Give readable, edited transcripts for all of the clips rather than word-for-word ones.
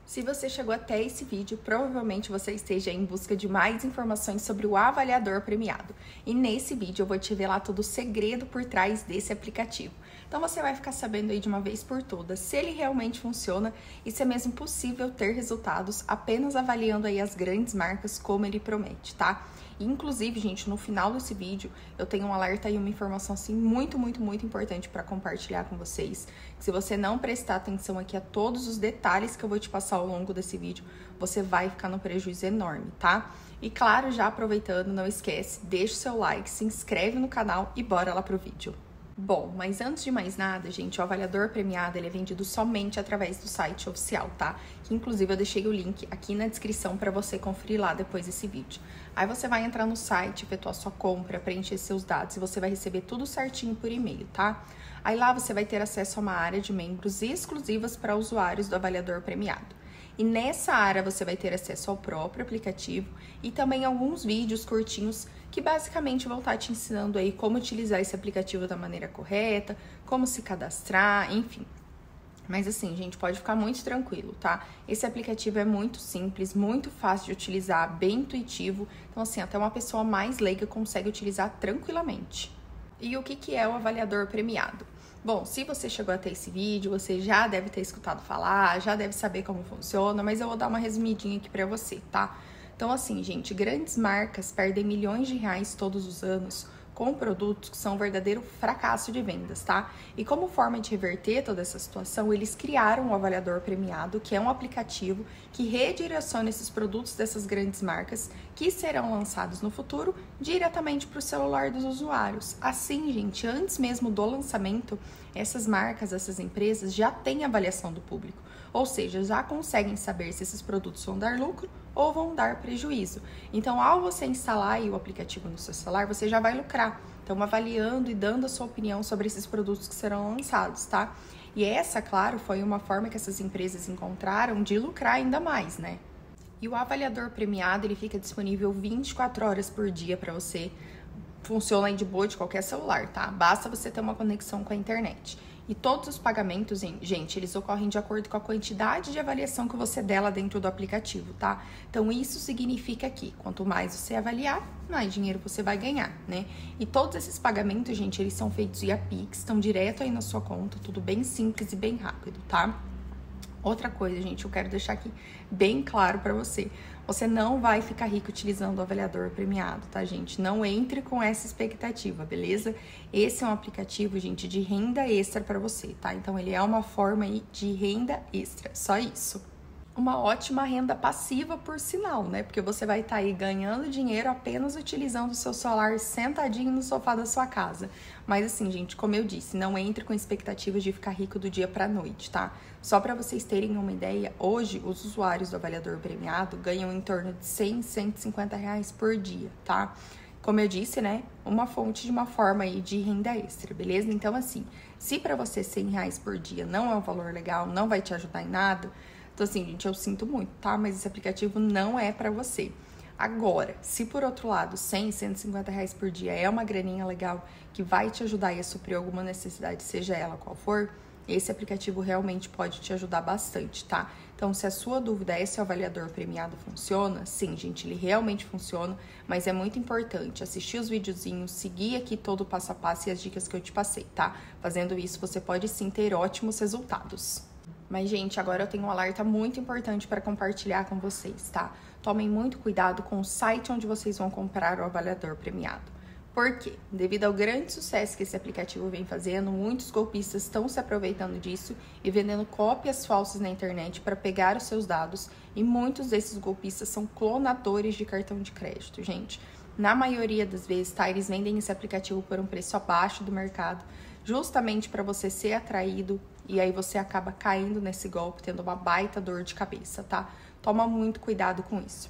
Se você chegou até esse vídeo, provavelmente você esteja em busca de mais informações sobre o avaliador premiado. E nesse vídeo eu vou te revelar todo o segredo por trás desse aplicativo. Então você vai ficar sabendo aí de uma vez por todas se ele realmente funciona e se é mesmo possível ter resultados apenas avaliando aí as grandes marcas como ele promete, tá? E, inclusive, gente, no final desse vídeo eu tenho um alerta e uma informação assim muito importante para compartilhar com vocês. Se você não prestar atenção aqui a todos os detalhes que eu vou te passar ao longo desse vídeo, você vai ficar num prejuízo enorme, tá? E claro, já aproveitando, não esquece, deixa o seu like, se inscreve no canal e bora lá pro vídeo. Bom, mas antes de mais nada, gente, o avaliador premiado ele é vendido somente através do site oficial, tá? Que inclusive eu deixei o link aqui na descrição para você conferir lá depois desse vídeo. Aí você vai entrar no site, efetuar sua compra, preencher seus dados e você vai receber tudo certinho por e-mail, tá? Aí lá você vai ter acesso a uma área de membros exclusivas para usuários do avaliador premiado. E nessa área você vai ter acesso ao próprio aplicativo e também alguns vídeos curtinhos que basicamente vão estar te ensinando aí como utilizar esse aplicativo da maneira correta, como se cadastrar, enfim. Mas assim, gente, pode ficar muito tranquilo, tá? Esse aplicativo é muito simples, muito fácil de utilizar, bem intuitivo. Então assim, até uma pessoa mais leiga consegue utilizar tranquilamente. E o que é o avaliador premiado? Bom, se você chegou até esse vídeo, você já deve ter escutado falar, já deve saber como funciona, mas eu vou dar uma resumidinha aqui pra você, tá? Então assim, gente, grandes marcas perdem milhões de reais todos os anos com produtos que são um verdadeiro fracasso de vendas, tá? E como forma de reverter toda essa situação, eles criaram o Avaliador Premiado, que é um aplicativo que redireciona esses produtos dessas grandes marcas que serão lançados no futuro diretamente para o celular dos usuários. Assim, gente, antes mesmo do lançamento, essas marcas, essas empresas já têm avaliação do público, ou seja, já conseguem saber se esses produtos vão dar lucro ou vão dar prejuízo. Então, ao você instalar aí o aplicativo no seu celular, você já vai lucrar. Então, avaliando e dando a sua opinião sobre esses produtos que serão lançados, tá? E essa, claro, foi uma forma que essas empresas encontraram de lucrar ainda mais, né? E o avaliador premiado, ele fica disponível 24 horas por dia para você. Funciona aí de boa de qualquer celular, tá? Basta você ter uma conexão com a internet. E todos os pagamentos, gente, eles ocorrem de acordo com a quantidade de avaliação que você der lá dentro do aplicativo, tá? Então, isso significa que quanto mais você avaliar, mais dinheiro você vai ganhar, né? E todos esses pagamentos, gente, eles são feitos via Pix, estão direto aí na sua conta, tudo bem simples e bem rápido, tá? Outra coisa, gente, eu quero deixar aqui bem claro para você. Você não vai ficar rico utilizando o avaliador premiado, tá, gente? Não entre com essa expectativa, beleza? Esse é um aplicativo, gente, de renda extra para você, tá? Então, ele é uma forma aí de renda extra, só isso. Uma ótima renda passiva, por sinal, né? Porque você vai estar aí ganhando dinheiro apenas utilizando o seu celular sentadinho no sofá da sua casa. Mas assim, gente, como eu disse, não entre com expectativas de ficar rico do dia pra noite, tá? Só para vocês terem uma ideia, hoje os usuários do avaliador premiado ganham em torno de 100, 150 reais por dia, tá? Como eu disse, né, uma fonte de uma forma aí de renda extra, beleza? Então assim, se para você 100 reais por dia não é um valor legal, não vai te ajudar em nada, então, assim, gente, eu sinto muito, tá? Mas esse aplicativo não é pra você. Agora, se por outro lado, 100, 150 reais por dia é uma graninha legal que vai te ajudar a suprir alguma necessidade, seja ela qual for, esse aplicativo realmente pode te ajudar bastante, tá? Então, se a sua dúvida é se o avaliador premiado funciona, sim, gente, ele realmente funciona, mas é muito importante assistir os videozinhos, seguir aqui todo o passo a passo e as dicas que eu te passei, tá? Fazendo isso, você pode sim ter ótimos resultados. Mas, gente, agora eu tenho um alerta muito importante para compartilhar com vocês, tá? Tomem muito cuidado com o site onde vocês vão comprar o avaliador premiado. Por quê? Devido ao grande sucesso que esse aplicativo vem fazendo, muitos golpistas estão se aproveitando disso e vendendo cópias falsas na internet para pegar os seus dados, e muitos desses golpistas são clonadores de cartão de crédito, gente. Na maioria das vezes, tá? Eles vendem esse aplicativo por um preço abaixo do mercado, justamente para você ser atraído, e aí você acaba caindo nesse golpe, tendo uma baita dor de cabeça, tá? Toma muito cuidado com isso.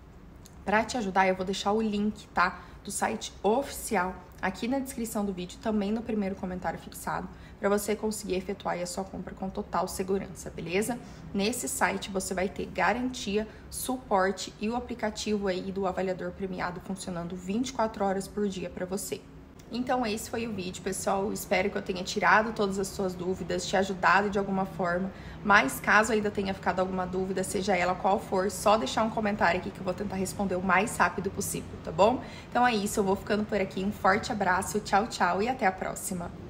Para te ajudar, eu vou deixar o link, tá, do site oficial aqui na descrição do vídeo, também no primeiro comentário fixado, para você conseguir efetuar aí a sua compra com total segurança, beleza? Nesse site você vai ter garantia, suporte e o aplicativo aí do avaliador premiado funcionando 24 horas por dia para você. Então esse foi o vídeo, pessoal. Espero que eu tenha tirado todas as suas dúvidas, te ajudado de alguma forma. Mas caso ainda tenha ficado alguma dúvida, seja ela qual for, só deixar um comentário aqui que eu vou tentar responder o mais rápido possível, tá bom? Então é isso, eu vou ficando por aqui. Um forte abraço, tchau, tchau e até a próxima.